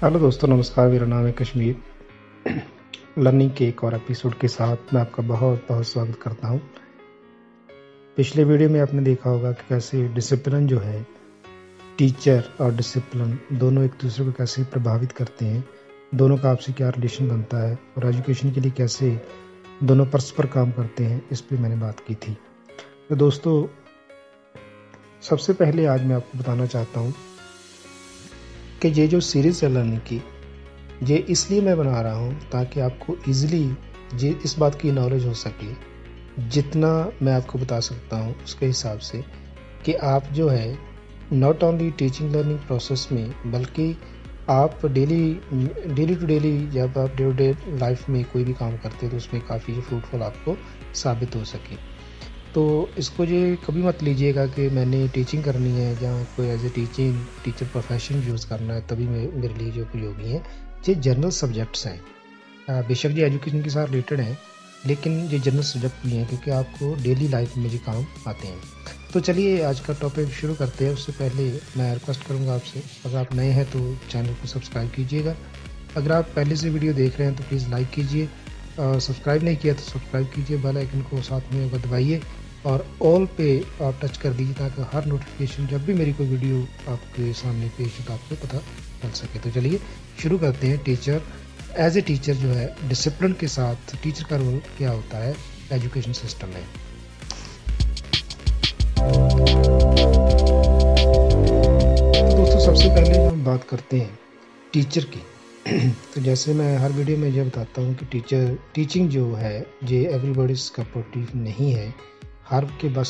Hello दोस्तों, नमस्कार। मेरा नाम है कश्मीर। लर्निंग के एक और एपिसोड के साथ मैं आपका बहुत बहुत स्वागत करता हूं। पिछले वीडियो में आपने देखा होगा कि कैसे डिसिप्लिन जो है, टीचर और डिसिप्लिन दोनों एक दूसरे को कैसे प्रभावित करते हैं, दोनों का आपसी क्या रिलेशन बनता है और एजुकेशन के लिए कैसे दोनों परस्पर काम करते हैं, इस पर मैंने बात की थी। तो दोस्तों, सबसे पहले आज मैं आपको बताना चाहता हूँ कि ये जो सीरीज़ है लर्निंग की, ये इसलिए मैं बना रहा हूँ ताकि आपको इजीली ये इस बात की नॉलेज हो सके, जितना मैं आपको बता सकता हूँ उसके हिसाब से, कि आप जो है not only teaching learning process में, बल्कि आप डेली टू डेली जब आप डे टू डे लाइफ में कोई भी काम करते हैं तो उसमें काफ़ी फ्रूटफुल आपको साबित हो सके। तो इसको ये कभी मत लीजिएगा कि मैंने टीचिंग करनी है या कोई as a teacher profession use करना है तभी मेरे लिए जो उपयोगी है। ये जनरल सब्जेक्ट्स हैं, बेशक ये एजुकेशन के साथ रिलेटेड हैं, लेकिन ये जनरल सब्जेक्ट भी हैं क्योंकि आपको डेली लाइफ में ये काम आते हैं। तो चलिए आज का टॉपिक शुरू करते हैं। उससे पहले मैं रिक्वेस्ट करूँगा आपसे, अगर आप नए हैं तो चैनल को सब्सक्राइब कीजिएगा। अगर आप पहले से वीडियो देख रहे हैं तो प्लीज़ लाइक कीजिए, सब्सक्राइब नहीं किया तो सब्सक्राइब कीजिए, बेल आइकन को साथ में दबाइए और ऑल पे आप टच कर दीजिए ताकि हर नोटिफिकेशन जब भी मेरी कोई वीडियो आपके सामने पेश हो तो आपको पता चल सके। तो चलिए शुरू करते हैं। टीचर एज ए टीचर जो है, डिसिप्लिन के साथ टीचर का रोल क्या होता है एजुकेशन सिस्टम में। तो दोस्तों, सबसे पहले हम बात करते हैं टीचर की। तो जैसे मैं हर वीडियो में ये बताता हूँ कि टीचिंग जो है ये एवरीबॉडीज का प्रोडक्टिव नहीं है, हर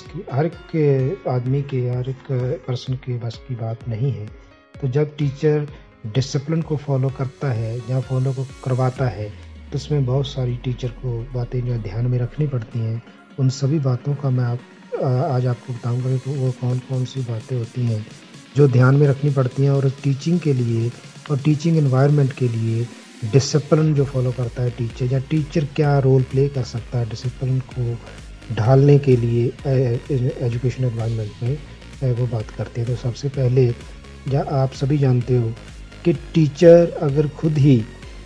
एक आदमी के, हर एक पर्सन के बस की बात नहीं है। तो जब टीचर डिसिप्लिन को फॉलो करता है या फॉलो को करवाता है तो उसमें बहुत सारी टीचर को बातें जो ध्यान में रखनी पड़ती हैं। उन सभी बातों का मैं आज आपको बताऊंगा कि वो कौन कौन सी बातें होती हैं जो ध्यान में रखनी पड़ती हैं, और टीचिंग के लिए और टीचिंग एनवायरनमेंट के लिए डिसिप्लिन जो फॉलो करता है टीचर, या टीचर क्या रोल प्ले कर सकता है डिसिप्लिन को ढालने के लिए एजुकेशन एनवायरनमेंट में, वो बात करते हैं। तो सबसे पहले आप सभी जानते हो कि टीचर अगर खुद ही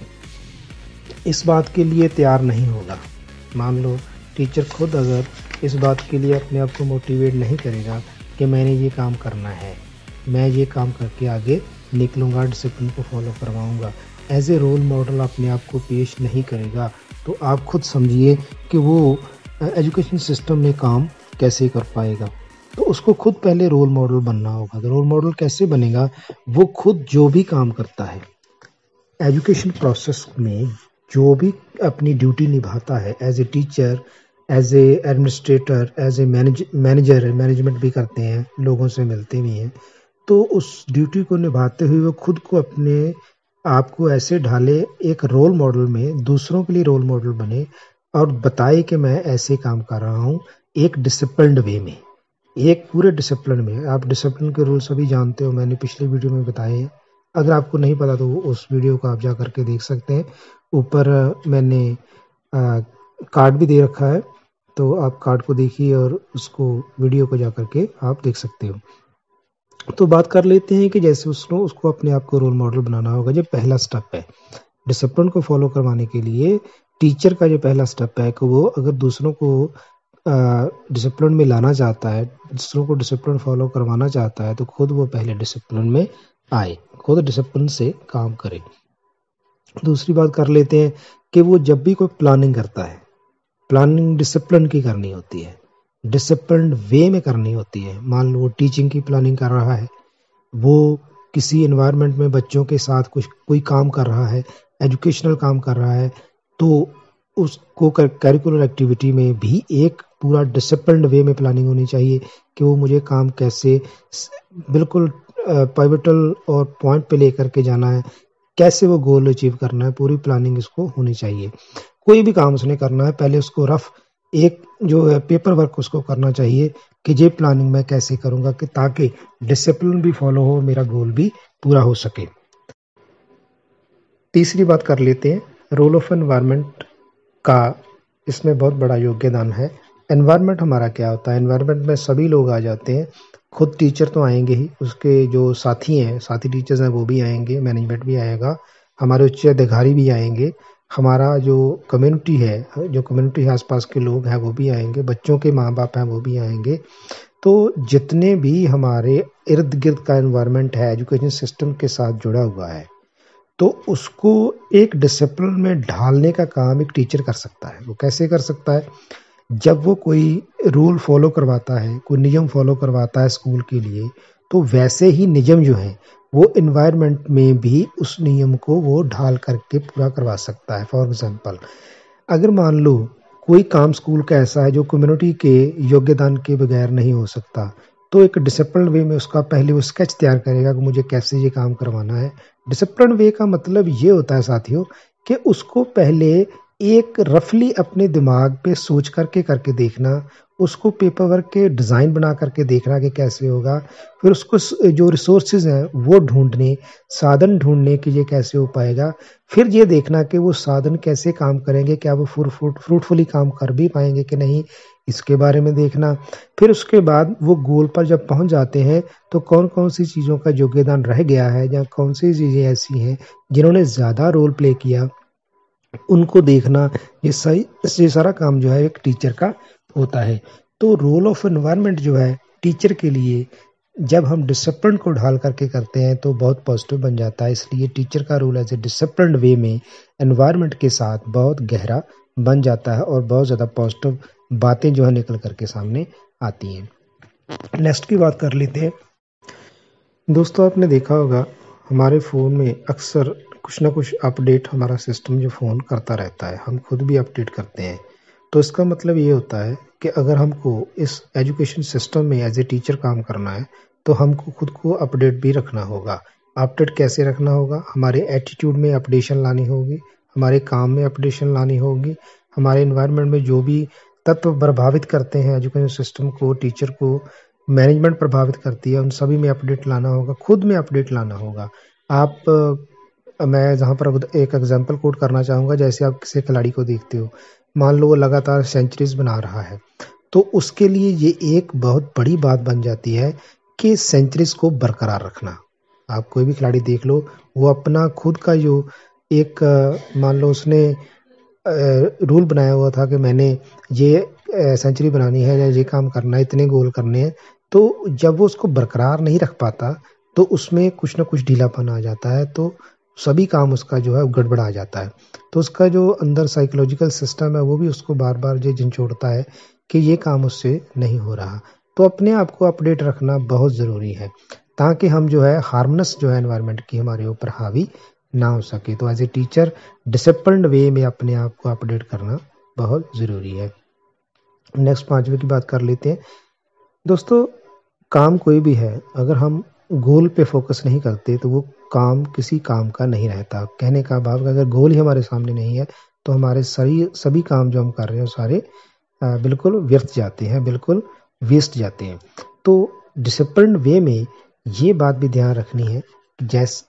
इस बात के लिए तैयार नहीं होगा, मान लो टीचर खुद अगर इस बात के लिए अपने आप को मोटिवेट नहीं करेगा कि मैंने ये काम करना है, मैं ये काम करके आगे निकलूँगा, डिसिप्लिन को फॉलो करवाऊँगा, एज ए रोल मॉडल अपने आप को पेश नहीं करेगा, तो आप खुद समझिए कि वो एजुकेशन सिस्टम में काम कैसे कर पाएगा। तो उसको खुद पहले रोल मॉडल बनना होगा। तो रोल मॉडल कैसे बनेगा? वो खुद जो भी काम करता है एजुकेशन प्रोसेस में, जो भी अपनी ड्यूटी निभाता है as a teacher, as a administrator, as a manager, management भी करते हैं, लोगों से मिलते भी हैं, तो उस ड्यूटी को निभाते हुए वो खुद को अपने आप को ऐसे ढाले एक रोल मॉडल में, दूसरों के लिए रोल मॉडल बने और बताए कि मैं ऐसे काम कर रहा हूँ एक डिसिप्लिन्ड वे में, एक पूरे डिसिप्लिन में। आप डिसिप्लिन के रूल सभी जानते हो, मैंने पिछले वीडियो में बताए हैं। अगर आपको नहीं पता तो उस वीडियो को आप जा करके देख सकते हैं। ऊपर मैंने कार्ड भी दे रखा है, तो आप कार्ड को देखिए और उसको वीडियो को जा करके आप देख सकते हो। तो बात कर लेते हैं कि जैसे उसको अपने आप को रोल मॉडल बनाना होगा। जो पहला स्टेप है डिसिप्लिन को फॉलो करवाने के लिए, टीचर का जो पहला स्टेप है कि वो अगर दूसरों को डिसिप्लिन में लाना चाहता है, दूसरों को डिसिप्लिन फॉलो करवाना चाहता है, तो खुद वो पहले डिसिप्लिन में आए, खुद डिसिप्लिन से काम करे। दूसरी बात कर लेते हैं कि वो जब भी कोई प्लानिंग करता है, प्लानिंग डिसिप्लिन की करनी होती है, डिसिप्लिन वे में करनी होती है। मान लो वो टीचिंग की प्लानिंग कर रहा है, वो किसी एनवायरनमेंट में बच्चों के साथ कोई काम कर रहा है, एजुकेशनल काम कर रहा है, तो उसको करिकुलर एक्टिविटी में भी एक पूरा डिसिप्लिन्ड वे में प्लानिंग होनी चाहिए कि वो मुझे काम कैसे बिल्कुल पिवटल और पॉइंट पे लेकर के जाना है, कैसे वो गोल अचीव करना है, पूरी प्लानिंग इसको होनी चाहिए। कोई भी काम उसने करना है, पहले उसको रफ एक जो है पेपर वर्क उसको करना चाहिए कि ये प्लानिंग मैं कैसे करूँगा कि ताकि डिसिप्लिन भी फॉलो हो, मेरा गोल भी पूरा हो सके। तीसरी बात कर लेते हैं, रोल ऑफ एनवायरनमेंट का इसमें बहुत बड़ा योगदान है। एनवायरनमेंट हमारा क्या होता है? एनवायरनमेंट में सभी लोग आ जाते हैं, खुद टीचर तो आएंगे ही, उसके जो साथी हैं, साथी टीचर्स हैं, वो भी आएंगे, मैनेजमेंट भी आएगा, हमारे उच्च अधिकारी भी आएंगे, हमारा जो कम्युनिटी है, जो कम्युनिटी आसपास के लोग हैं वो भी आएंगे, बच्चों के माँ बाप हैं वो भी आएंगे। तो जितने भी हमारे इर्द गिर्द का एनवायरनमेंट है एजुकेशन सिस्टम के साथ जुड़ा हुआ है, तो उसको एक डिसिप्लिन में ढालने का काम एक टीचर कर सकता है। वो कैसे कर सकता है? जब वो कोई रूल फॉलो करवाता है, कोई नियम फॉलो करवाता है स्कूल के लिए, तो वैसे ही नियम जो हैं वो एनवायरनमेंट में भी उस नियम को वो ढाल करके पूरा करवा सकता है। फॉर एग्जांपल, अगर मान लो कोई काम स्कूल का ऐसा है जो कम्युनिटी के योगदान के बगैर नहीं हो सकता, तो एक डिसिप्लिन वे में उसका पहले वो स्केच तैयार करेगा कि मुझे कैसे ये काम करवाना है। डिसिप्लिन वे का मतलब ये होता है साथियों कि उसको पहले एक रफली अपने दिमाग पे सोच करके करके देखना, उसको पेपर वर्क के डिज़ाइन बना करके देखना कि कैसे होगा, फिर उसको जो रिसोर्सेज हैं वो ढूंढने, साधन ढूंढने कि ये कैसे हो पाएगा, फिर ये देखना कि वो साधन कैसे काम करेंगे, क्या वो फ्रूटफुली काम कर भी पाएंगे कि नहीं, इसके बारे में देखना। फिर उसके बाद वो गोल पर जब पहुंच जाते हैं तो कौन कौन सी चीज़ों का योगदान रह गया है या कौन सी चीज़ें ऐसी हैं जिन्होंने ज़्यादा रोल प्ले किया, उनको देखना। ये सारा काम जो है एक टीचर का होता है। तो रोल ऑफ एनवायरनमेंट जो है टीचर के लिए, जब हम डिसिप्लिन को ढाल करके करते हैं तो बहुत पॉजिटिव बन जाता है। इसलिए टीचर का role as a discipline way में एनवायरनमेंट के साथ बहुत गहरा बन जाता है और बहुत ज़्यादा पॉजिटिव बातें जो है निकल करके सामने आती हैं। नेक्स्ट की बात कर लेते हैं। दोस्तों, आपने देखा होगा हमारे फ़ोन में अक्सर कुछ ना कुछ अपडेट हमारा सिस्टम जो फ़ोन करता रहता है, हम खुद भी अपडेट करते हैं। तो इसका मतलब ये होता है कि अगर हमको इस एजुकेशन सिस्टम में एज ए टीचर काम करना है तो हमको खुद को अपडेट भी रखना होगा। अपडेट कैसे रखना होगा? हमारे एटीट्यूड में अपडेशन लानी होगी, हमारे काम में अपडेशन लानी होगी, हमारे इन्वायरमेंट में जो भी तत्व प्रभावित करते हैं एजुकेशन सिस्टम को, टीचर को, मैनेजमेंट प्रभावित करती है, उन सभी में अपडेट लाना होगा, खुद में अपडेट लाना होगा। मैं जहाँ पर एक एग्जांपल कोट करना चाहूँगा, जैसे आप किसी खिलाड़ी को देखते हो, मान लो वो लगातार सेंचुरीज बना रहा है, तो उसके लिए ये एक बहुत बड़ी बात बन जाती है कि सेंचुरीज को बरकरार रखना। आप कोई भी खिलाड़ी देख लो, वो अपना खुद का जो एक मान लो उसने रूल बनाया हुआ था कि मैंने ये सेंचुरी बनानी है या ये काम करना है, इतने गोल करने हैं, तो जब वो उसको बरकरार नहीं रख पाता तो उसमें कुछ ना कुछ ढीलापन आ जाता है, तो सभी काम उसका जो है गड़बड़ा जाता है। तो उसका जो अंदर साइकोलॉजिकल सिस्टम है वो भी उसको बार बार ये झंझोड़ता है कि ये काम उससे नहीं हो रहा। तो अपने आप को अपडेट रखना बहुत ज़रूरी है ताकि हम जो है हार्मोनस जो है एनवायरनमेंट की हमारे ऊपर हावी ना हो सके। तो as a teacher disciplined way में अपने आप को अपडेट करना बहुत ज़रूरी है। नेक्स्ट 5वें की बात कर लेते हैं। दोस्तों, काम कोई भी है, अगर हम गोल पे फोकस नहीं करते तो वो काम किसी काम का नहीं रहता। कहने का भाव, अगर गोल ही हमारे सामने नहीं है तो हमारे सभी काम जो हम कर रहे हैं सारे बिल्कुल व्यर्थ जाते हैं, बिल्कुल वेस्ट जाते हैं। तो डिसिप्लिन वे में ये बात भी ध्यान रखनी है कि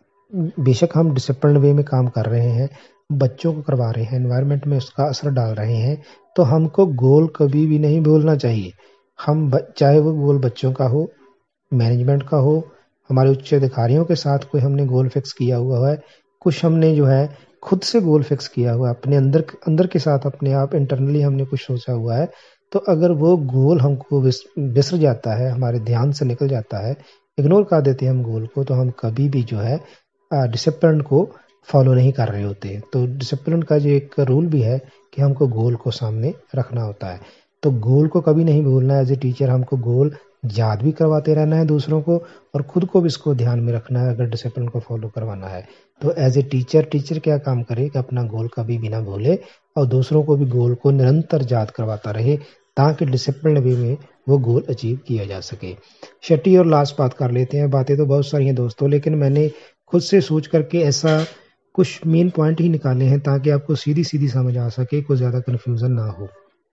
बेशक हम डिसिप्लिन वे में काम कर रहे हैं, बच्चों को करवा रहे हैं, एनवायरनमेंट में उसका असर डाल रहे हैं, तो हमको गोल कभी भी नहीं भूलना चाहिए। हम चाहे वो गोल बच्चों का हो, मैनेजमेंट का हो, हमारे उच्च अधिकारियों के साथ कोई हमने गोल फिक्स किया हुआ है, कुछ हमने जो है खुद से गोल फिक्स किया हुआ है, अपने अंदर के साथ अपने आप इंटरनली हमने कुछ सोचा हुआ है, तो अगर वो गोल हमको बिसर जाता है, हमारे ध्यान से निकल जाता है, इग्नोर कर देते हैं हम गोल को, तो हम कभी भी जो है डिसिप्लिन को फॉलो नहीं कर रहे होते। तो डिसिप्लिन का जो एक रूल भी है कि हमको गोल को सामने रखना होता है। तो गोल को कभी नहीं भूलना है। एज ए टीचर हमको गोल याद भी करवाते रहना है दूसरों को, और खुद को भी इसको ध्यान में रखना है अगर डिसिप्लिन को फॉलो करवाना है। तो एज ए टीचर क्या काम करे कि अपना गोल कभी भी ना भूले और दूसरों को भी गोल को निरंतर याद करवाता रहे ताकि डिसिप्लिन वे में वो गोल अचीव किया जा सके। छठी और लास्ट बात कर लेते हैं। बातें तो बहुत सारी हैं दोस्तों, लेकिन मैंने खुद से सोच करके ऐसा कुछ मेन पॉइंट ही निकाले हैं ताकि आपको सीधी सीधी समझ आ सके, कोई ज़्यादा कन्फ्यूज़न ना हो।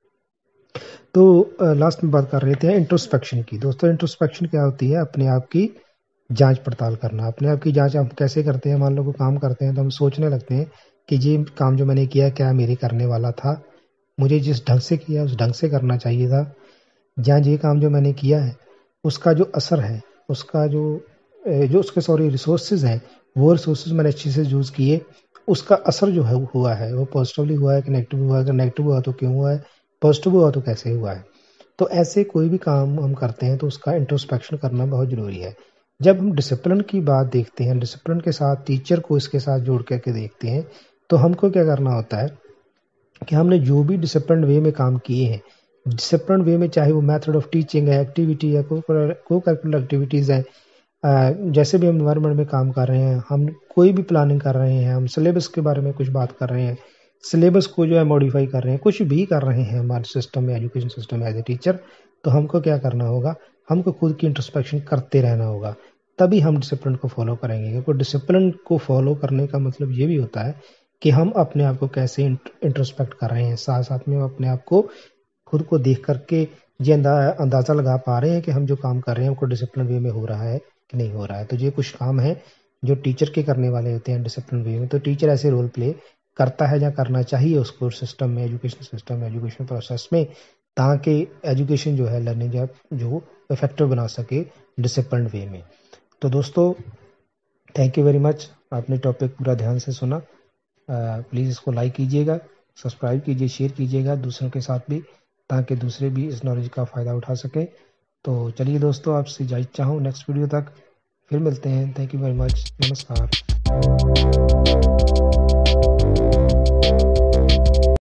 तो लास्ट में बात कर रहे थे इंट्रोस्पेक्शन की। दोस्तों, इंट्रोस्पेक्शन क्या होती है? अपने आप की जांच पड़ताल करना। अपने आप की जांच हम कैसे करते हैं? मान लो कोई काम करते हैं तो हम सोचने लगते हैं कि ये काम जो मैंने किया क्या मेरे करने वाला था, मुझे जिस ढंग से किया उस ढंग से करना चाहिए था, या ये काम जो मैंने किया है उसका जो असर है, उसका जो उसके सॉरी रिसोर्सेज हैं, वो रिसोर्सेज मैंने अच्छे से यूज़ किए, उसका असर जो है हुआ है वो पॉजिटिवली हुआ है कि नेगेटिव हुआ है, अगर नेगेटिव हुआ तो क्यों हुआ है, पॉजिटिव हुआ तो कैसे हुआ है। तो ऐसे कोई भी काम हम करते हैं तो उसका इंट्रोस्पेक्शन करना बहुत ज़रूरी है। जब हम डिसिप्लिन की बात देखते हैं, डिसिप्लिन के साथ टीचर को इसके साथ जोड़ करके देखते हैं, तो हमको क्या करना होता है कि हमने जो भी डिसिप्लिन वे में काम किए हैं, डिसिप्लिन वे में चाहे वो मेथड ऑफ टीचिंग है, एक्टिविटी है, को करिकुलर एक्टिविटीज़ हैं, जैसे भी हम एनवायरनमेंट में काम कर रहे हैं, हम कोई भी प्लानिंग कर रहे हैं, हम सिलेबस के बारे में कुछ बात कर रहे हैं, सिलेबस को जो है मॉडिफाई कर रहे हैं, कुछ भी कर रहे हैं हमारे सिस्टम में, एजुकेशन सिस्टम में एज ए टीचर, तो हमको क्या करना होगा, हमको खुद की इंट्रोस्पेक्शन करते रहना होगा, तभी हम डिसिप्लिन को फॉलो करेंगे। क्योंकि डिसिप्लिन को फॉलो करने का मतलब ये भी होता है कि हम अपने आप को कैसे इंट्रोस्पेक्ट कर रहे हैं, साथ साथ में हम अपने आप को खुद को देख करके ये अंदाज़ा लगा पा रहे हैं कि हम जो काम कर रहे हैं हमको डिसिप्लिन वे में हो रहा है कि नहीं हो रहा है। तो ये कुछ काम है जो टीचर के करने वाले होते हैं डिसिप्लिन वे में। तो टीचर ऐसे रोल प्ले करता है या करना चाहिए उसको सिस्टम में, एजुकेशन सिस्टम में, एजुकेशन प्रोसेस में, ताकि एजुकेशन जो है लर्निंग जो इफेक्टिव बना सके डिसिप्लिन वे में। तो दोस्तों, थैंक यू वेरी मच, आपने टॉपिक पूरा ध्यान से सुना। प्लीज़ इसको लाइक कीजिएगा, सब्सक्राइब कीजिए, शेयर कीजिएगा दूसरों के साथ भी, ताकि दूसरे भी इस नॉलेज का फ़ायदा उठा सकें। तो चलिए दोस्तों, आपसे इजाज़त चाहूँ, नेक्स्ट वीडियो तक फिर मिलते हैं। थैंक यू वेरी मच, नमस्कार।